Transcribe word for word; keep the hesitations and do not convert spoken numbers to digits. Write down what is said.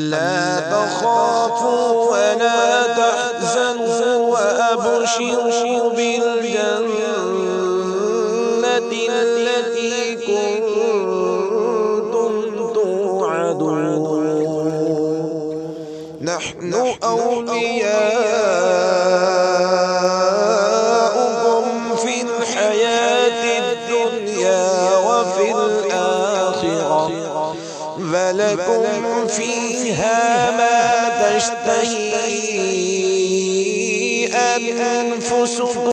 ألا تخافوا ولا تحزنوا وأبشروا بالجنة التي كنتم توعدون نحن أولياؤكم في الحياة الدنيا وفي الآخرة فلكم فيها ما تشتهي أنفسكم